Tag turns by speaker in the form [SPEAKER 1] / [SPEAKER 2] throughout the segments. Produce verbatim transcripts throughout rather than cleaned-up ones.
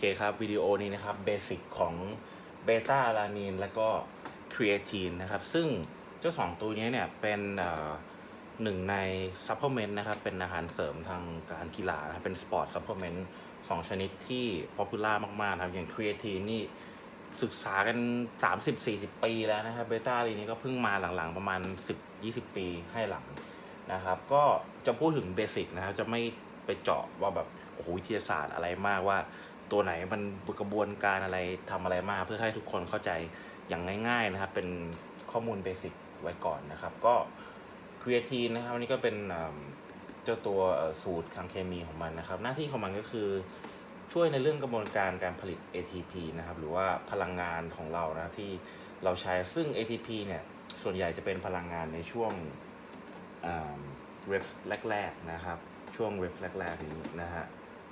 [SPEAKER 1] เคครับวิดีโอนี้นะครับเบสิกของเบต้าอาลานีนและก็ครีเอทีนนะครับซึ่งเจ้าสองตัวนี้เนี่ยเป็นหนึ่งในซัพพลีเมนต์นะครับเป็นอาหารเสริมทางการกีฬานะเป็นสปอร์ตซัพพลีเมนต์สองชนิดที่ป๊อปปูล่ามากๆนะครับอย่างครีเอทีนนี่ศึกษากัน สามสิบถึงสี่สิบ ปีแล้วนะครับเบต้าอาลานีนก็เพิ่งมาหลังๆประมาณ สิบถึงยี่สิบ ปีให้หลังนะครับก็จะพูดถึงเบสิกนะครับจะไม่ไปเจาะว่าแบบโอ้โหวิทยาศาสตร์อะไรมากว่าตัวไหนมันกระบวนการอะไรทำอะไรมาเพื่อให้ทุกคนเข้าใจอย่างง่ายๆนะครับเป็นข้อมูลเบสิกไว้ก่อนนะครับก็ครีเอทีนนะครับอันนี้ก็เป็นเจ้าตัวสูตรทางเคมีของมันนะครับหน้าที่ของมันก็คือช่วยในเรื่องกระบวนการการผลิต เอ ที พี นะครับหรือว่าพลังงานของเรานะที่เราใช้ซึ่ง เอ ที พี เนี่ยส่วนใหญ่จะเป็นพลังงานในช่วงเรฟแรกๆนะครับช่วงเรฟแรกๆนี้นะฮะ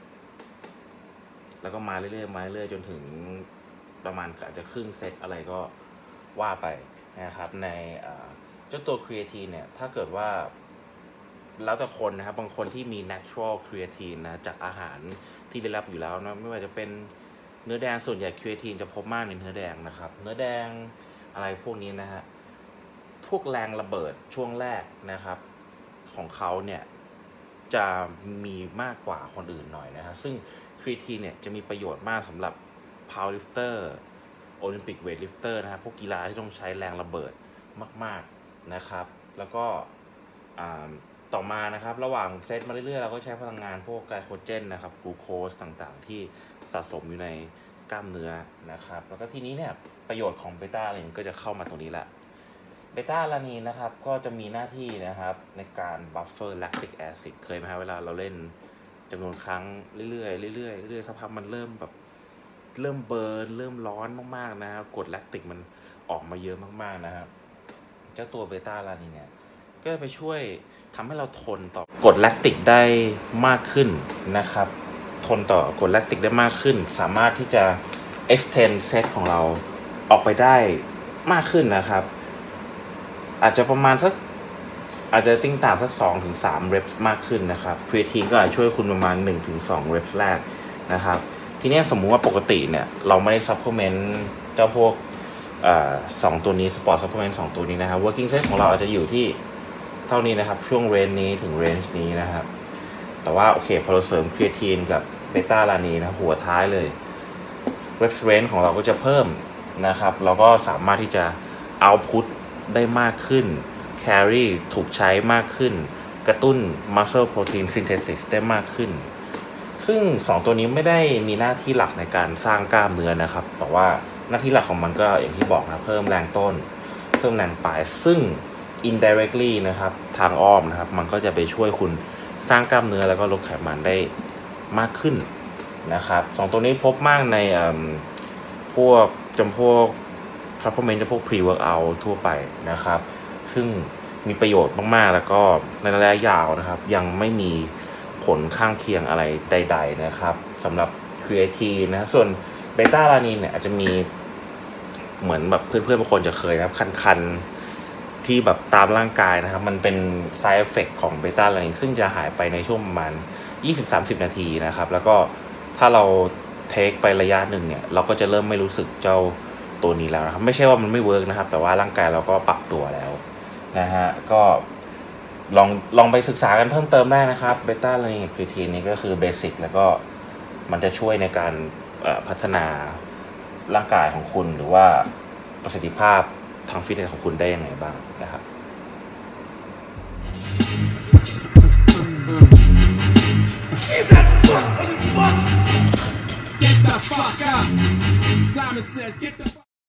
[SPEAKER 1] แล้วก็มาเรื่อยๆมาเรื่อยๆจนถึงประมาณอาจจะครึ่งเซตอะไรก็ว่าไปนะครับในเจ้าตัวครีเอทีนเนี่ยถ้าเกิดว่าแล้วแต่คนนะครับบางคนที่มี natural creatine นะจากอาหารที่ได้รับอยู่แล้วนะไม่ว่าจะเป็นเนื้อแดงส่วนใหญ่ครีเอทีนจะพบมากในเนื้อแดงนะครับเนื้อแดงอะไรพวกนี้นะฮะพวกแรงระเบิดช่วงแรกนะครับของเขาเนี่ยจะมีมากกว่าคนอื่นหน่อยนะครับซึ่งครีเอทีนเนี่ยจะมีประโยชน์มากสำหรับ power lifter Olympic weight lifter นะครับพวกกีฬาที่ต้องใช้แรงระเบิดมากๆนะครับแล้วก็ต่อมานะครับระหว่างเซตมาเรื่อยๆเราก็ใช้พลังงานพวกไกลโคเจนนะครับกลูโคสต่างๆที่สะสมอยู่ในกล้ามเนื้อนะครับแล้วก็ทีนี้เนี่ยประโยชน์ของเบต้าอาลานีนก็จะเข้ามาตรงนี้ละเบต้าอาลานีนนะครับก็จะมีหน้าที่นะครับในการบัฟเฟอร์แลคติกแอซิดเคยไหมครับเวลาเราเล่นจำนวนครั้งเรื่อยๆเรื่อยๆเรื่อยๆสักพักมันเริ่มแบบเริ่มเบิร์นเริ่มร้อนมากๆนะครับกรดแลคติกมันออกมาเยอะมากๆนะครับเจ้าตัวเบต้าอาลานีนเนี่ยก็จะไปช่วยทำให้เราทนต่อกรดแลคติกได้มากขึ้นนะครับทนต่อกรดแลคติกได้มากขึ้นสามารถที่จะ extend set ของเราออกไปได้มากขึ้นนะครับอาจจะประมาณสักอาจจะติ้งต่างสัก สองถึงสาม เรปมากขึ้นนะครับครีเอทีนก็อาจช่วยคุณประมาณ หนึ่งถึงสอง เรปแรกนะครับทีนี้สมมุติว่าปกติเนี่ยเราไม่ได้ซัพพลีเมนต์เจ้าพวกสองตัวนี้สปอร์ตซัพพลีเมนต์สองตัวนี้นะครับ working set ของเราอาจจะอยู่ที่เท่านี้นะครับช่วงเรนจ์นี้ถึงเรนจ์นี้นะครับแต่ว่าโอเคพอเราเสริมครีเอทีนกับเบต้าอาลานีนนะหัวท้ายเลยเรฟเรนจ์ของเราก็จะเพิ่มนะครับเราก็สามารถที่จะเอาพุตได้มากขึ้นแครีถูกใช้มากขึ้นกระตุ้น muscle protein synthesis ได้มากขึ้นซึ่งสองตัวนี้ไม่ได้มีหน้าที่หลักในการสร้างกล้ามเนื้อนะครับแต่ว่าหน้าที่หลักของมันก็อย่างที่บอกนะเพิ่มแรงต้นเพิ่มแรงปลายซึ่ง indirectly นะครับทางอ้อมนะครับมันก็จะไปช่วยคุณสร้างกล้ามเนื้อแล้วก็ลดไขมันได้มากขึ้นนะครับสองตัวนี้พบมากในพวกจำพวก supplement จำพวก pre workout ทั่วไปนะครับซึ่งมีประโยชน์มากๆแล้วก็ในระยะยาวนะครับยังไม่มีผลข้างเคียงอะไรใดๆนะครับสำหรับครีเอทีนนะส่วนเบต้าอาลานีนเนี่ยอาจจะมีเหมือนแบบเพื่อนๆบางคนจะเคยนะครับคันๆที่แบบตามร่างกายนะครับมันเป็น side effect ของเบต้าอาลานีนซึ่งจะหายไปในช่วงประมาณ ยี่สิบถึงสามสิบ นาทีนะครับแล้วก็ถ้าเราเทคไประยะหนึ่งเนี่ยเราก็จะเริ่มไม่รู้สึกเจ้าตัวนี้แล้วนะครับไม่ใช่ว่ามันไม่เวิร์กนะครับแต่ว่าร่างกายเราก็ปรับตัวแล้วนะฮะก็ลองลองไปศึกษากันเพิ่มเติมได้นะครับเบต้าอาลานีนกับครีเอทีนนี่ก็คือเบสิกแล้วก็มันจะช่วยในการพัฒนาร่างกายของคุณหรือว่าประสิทธิภาพทางฟิตเนสของคุณได้ยังไงบ้างนะครับ Get the fuck up. Simon says, get the